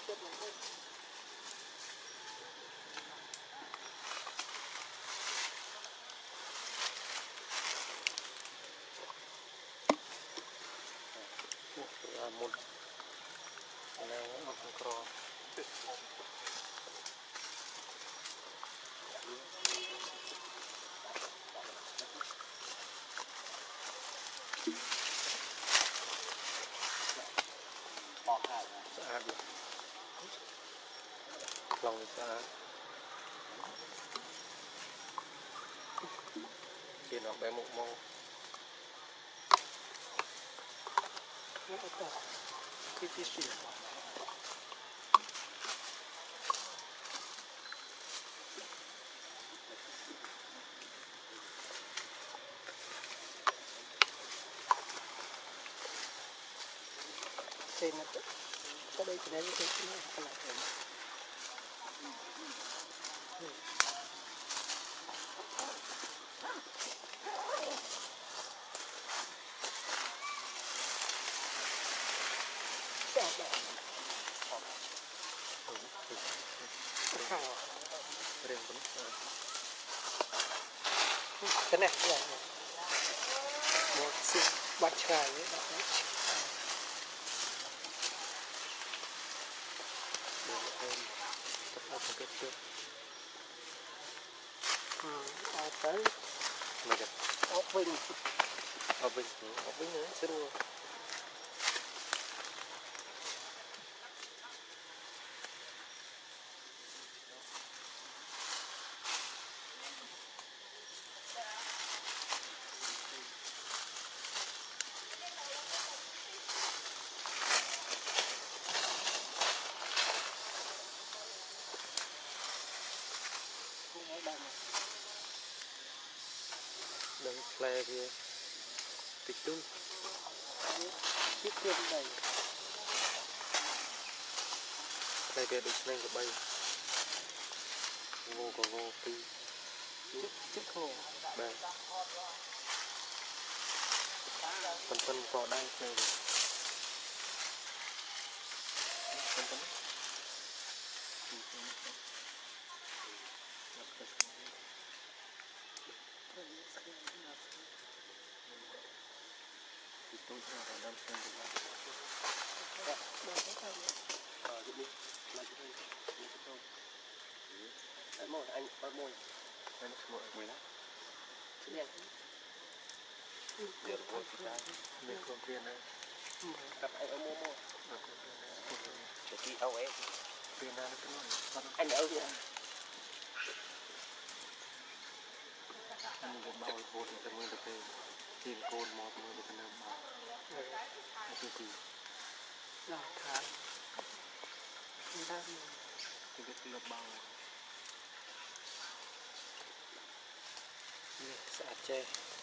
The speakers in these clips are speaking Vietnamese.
một này một con sạch lòng sạch chỉ nó bé một màu cái gì trên nó có đây cái đấy cái này là cái này là một sự bắt chài đấy tới ốc vinh nữa sẽ luôn đừng play kia tịch tung chiếc chân này play kia được nên của bay ngô của ngô pi chiếc hồ đây phân cỏ đây này phân tôi sẽ làm đâm xuyên của bạn. Dạ, được cái này. Giúp đi, làm cho tôi, lấy cho tôi. Đấy, mồi, anh bắt mồi. Đây nó mồi, mồi lắm. Chị đẹp. Được rồi, chị trai. Mình không tiền đây. Cặp anh ở mua mồi. Chị đi âu em. Tiền ra nó cứ nói. Anh ở kìa. Anh được bao khô thì ta mới được cái tiền côn mọt mới được cái năm bao. Cái gì? Đào thải. Cái lợp bao. Nè, xả chè.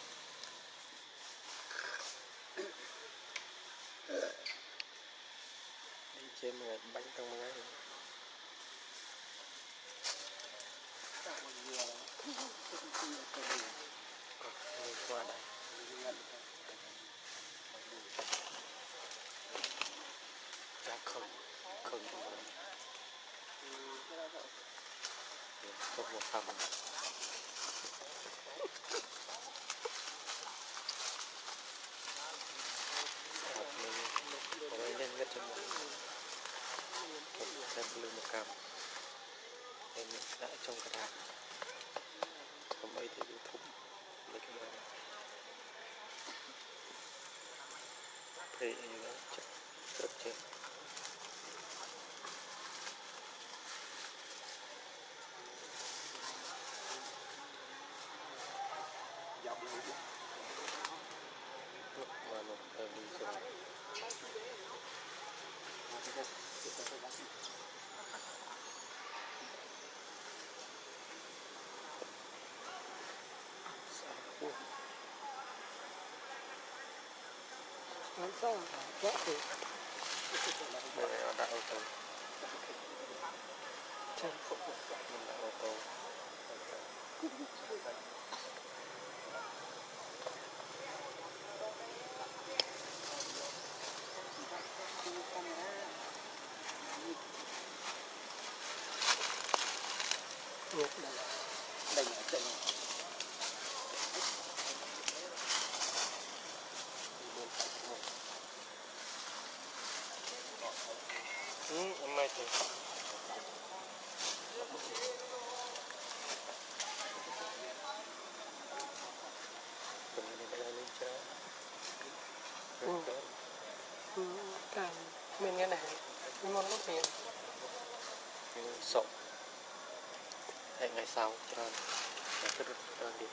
Đi chè mà bánh trong một cái. Qua đây đã không một phần lên ngất trong xem lưng một cam em đã trong cả đàn không ấy thì thủng lấy cái này thì nó rất chết mà nó đi rồi làm sao vẽ thì đây là đại ô tô chân phụ mình đại ô tô món lúc miền sộn hẹn ngày sau cho nó rất đơn đi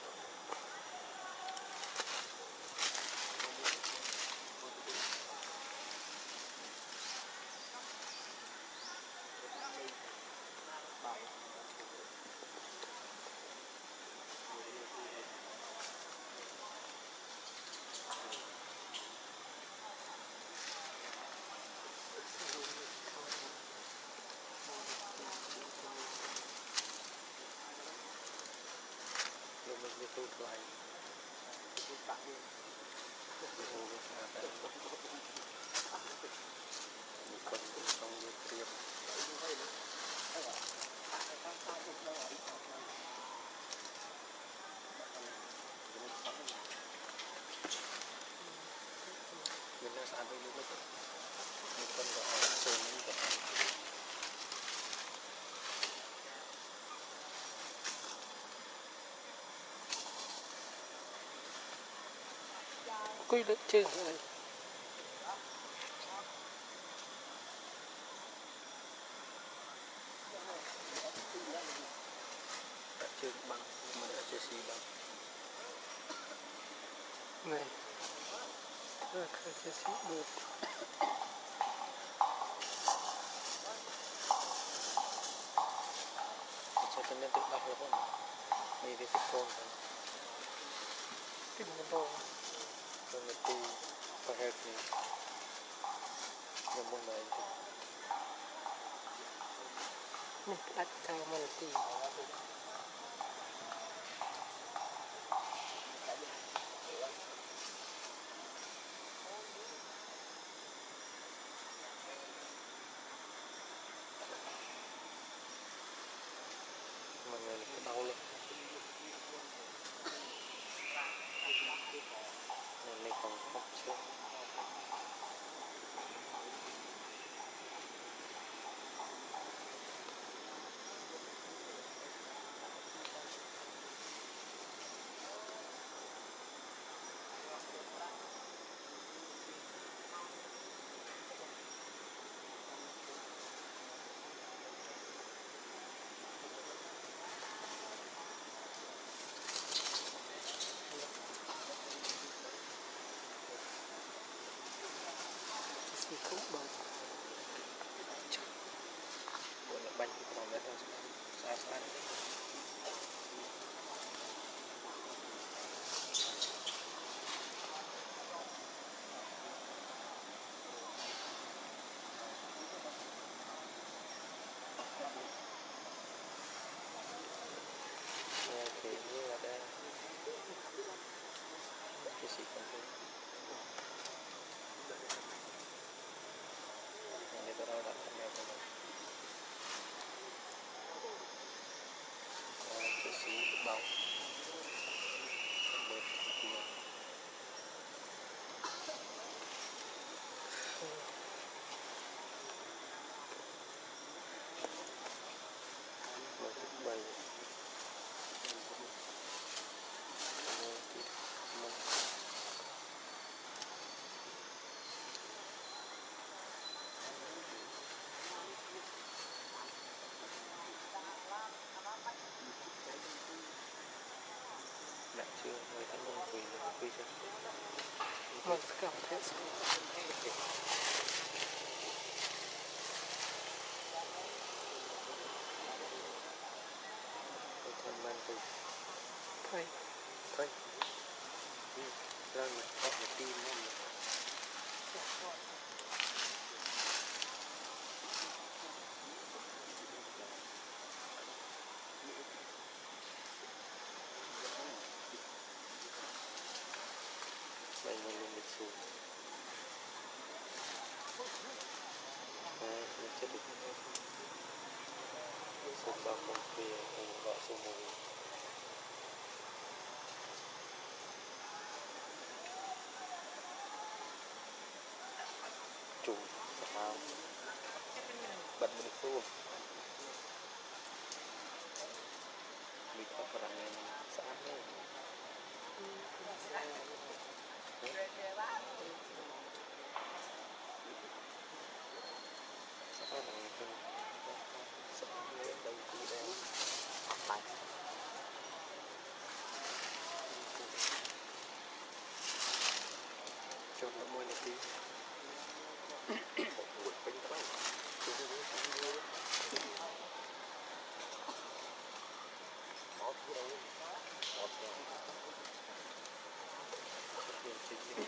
mình tôi lại mình đã sản với lúc một con gà sơn quy định chứ này chưa bằng mà đã Jazzy bằng này là khởi Jazzy được sẽ cho nên tự đọc được không đi về tiếp con tìm một đồ con là tu và hết thì nhầm môn này mình đặt cao mà là tìm mà người là cái đau lắm nên mình còn học chưa Jazzy không bằng gọi là bánh còn đấy thôi xa xa thì như là đây cái gì còn thế này tôi đâu đặt camera cho mình cái gì bóng bớt kia bầy đã chưa người ta mong quỳ chưa mình cảm thấy thân man quỳ phải thôi ra mà có một tim không vậy mà luôn lịch sử mình sẽ được số bao không về gọi số mùi chủ sao bật mình xuống mình có phần xã nữa xã cho nó môi một tí một bánh bao máu thứ đâu máu theo tiền chính đi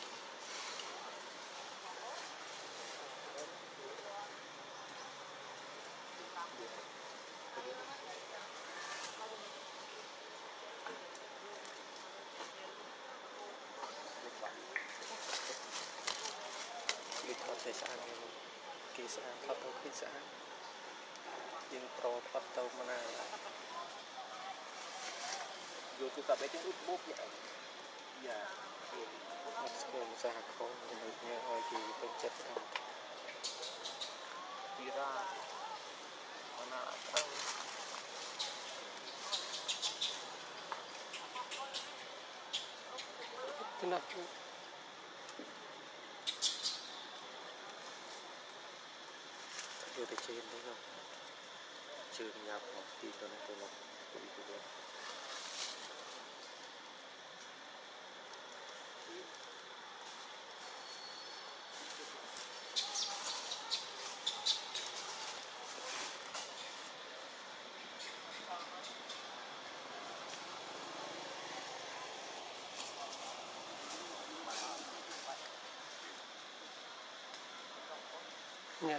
lịch hoạt thời gian kỳ sản phát tàu khi sản nhưng pro phát tàu mà này dù tôi tập đấy cái út bút vậy dạ một school ra không được nhớ hồi thì tôi chất không đi ra mana tahu tenang đưa tới trên đấy không chưa nhập một tí tôi nói tôi đi của tôi nhớ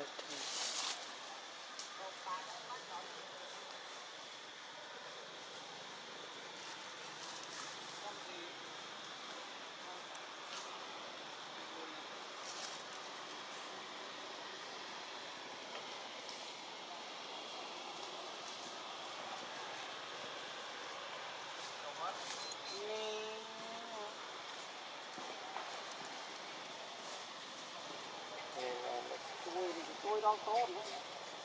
tôi đang to đúng không?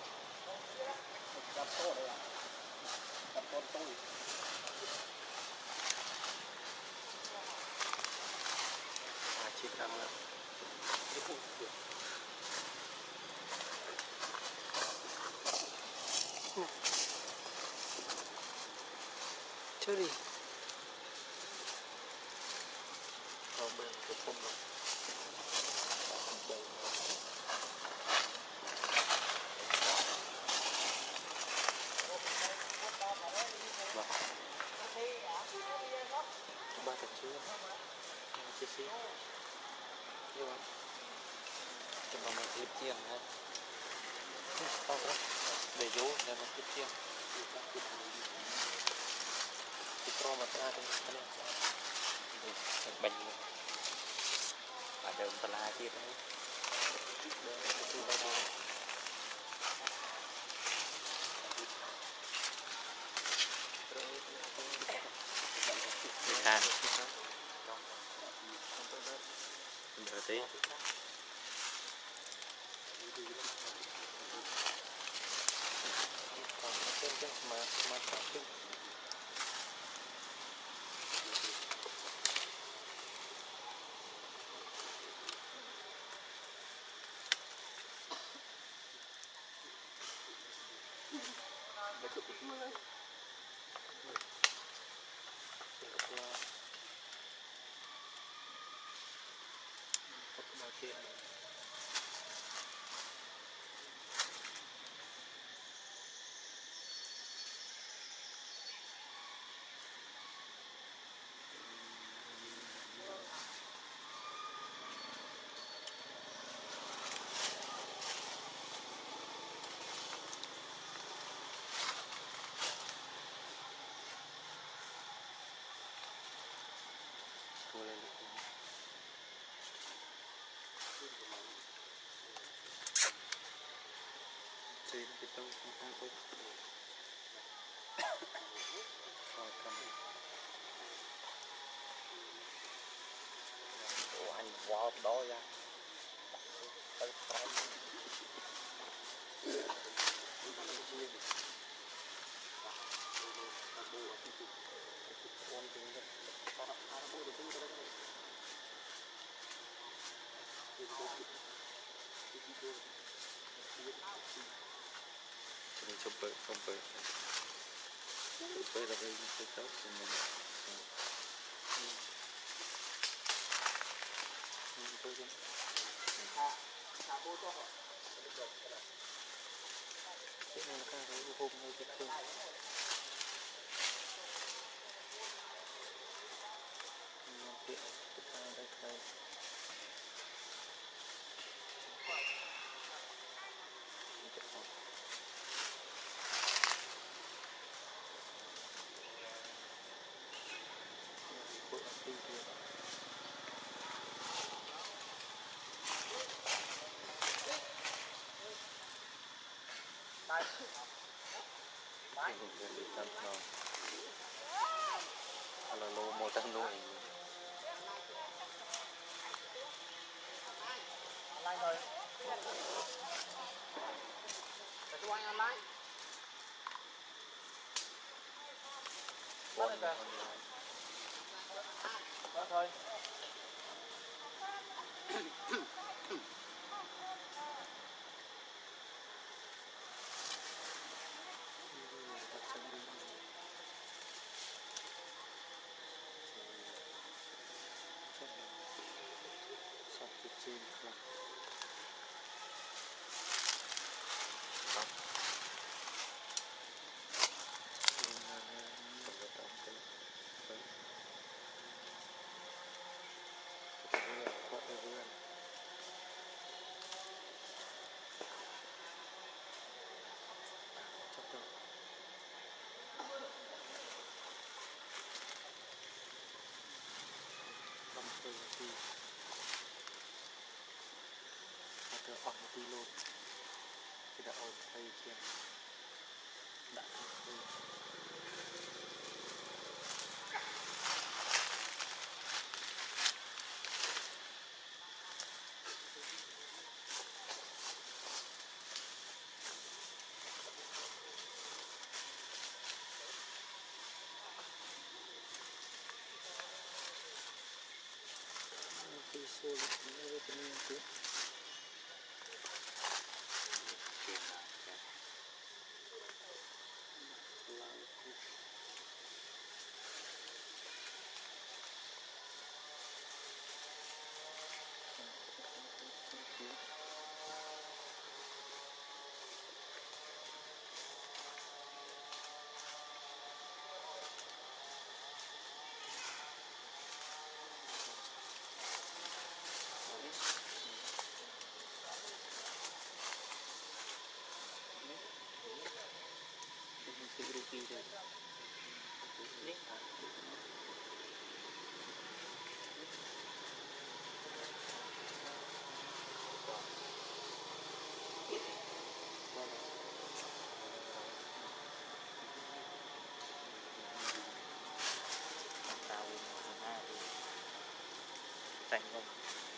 Đập to đây à? Đập con tôi. Chỉ làm là chơi đi bên cái không đâu. Ba thật chưa? Chia sẻ. Yêu không? Cho nó một clip tiền ha. Không đó. Để vô để nó clip tiền. Cái pro mà ra đây cái này. Bệnh. Ở đâu ta la kia đấy. À, được tí. Trên cái tông không ta có anh vào đó ra tới tay Jadi coba lagi kita semua kalau lo mau tăng nuôi online rồi. Cho anh online. Bon Đó thôi. sakit singkat ada mati luôn tidak ổn hay chưa đã visual itu rugi deh ini tahun 5 thì thành công